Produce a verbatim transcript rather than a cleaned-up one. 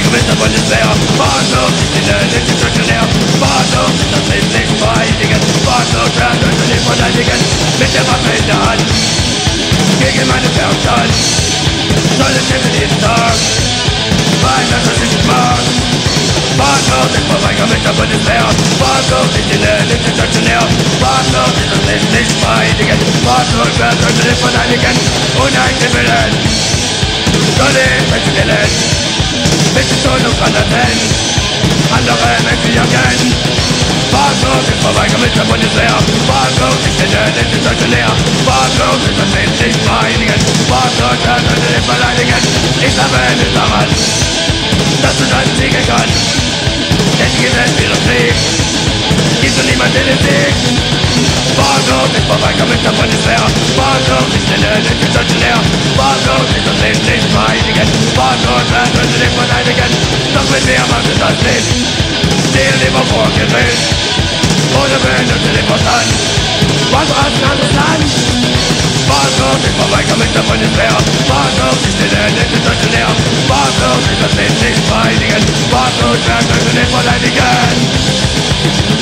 Gewitter von der Bundeswehr. Fahrtlos ist die Länge stationär. Fahrtlos ist das Leben nicht vereinigen. Fahrtlos werden wir zu dem verteidigen. Mit der Waffe in der Hand. Gegen meine Verstand. Soll es kämpfen jeden Tag. Weil das was ich mag. Fahrtlos ist vorbei, Gewitter von der Bundeswehr. Fahrtlos ist die Länge stationär. Fahrtlos ist das Leben nicht vereinigen. Fahrtlos werden wir zu dem verteidigen. Uneigenen Willen. Soll ich Menschen killen. Mit den Tod und Granaten. Andere Menschen jagen. Fahrtlos ist vorbei, Gewitter von der Bundeswehr. Fahrtlos ist die Länge stationär. Fahrtlos ist das Leben nicht vereinigen. Fahrtlos werden wir zu dem verteidigen. Ich habe es daran, dass du dann siegen kannst. Denn die Gesetz wieder Krieg. Gibt du niemand in den Sieg. Fahrtlos ist vorbei, Gewitter von der Bundeswehr. Fahrtlos ist die Länge stationär. Fahrtlos ist das Leben nicht vereinigen. Fahrtlos werden wir zu dem verteidigen. Doch mit mir macht es das nicht. Stehe lieber vor Gericht. Oder behinderte den Verstand. Was hast du das Land? Fahrtlos ist vorbei, Gewitter von der Bundeswehr. Fahrtlos ist die Länge stationär. Fahrtlos ist das Leben nicht vereinigen. Fahrtlos werden wir zu dem verteidigen.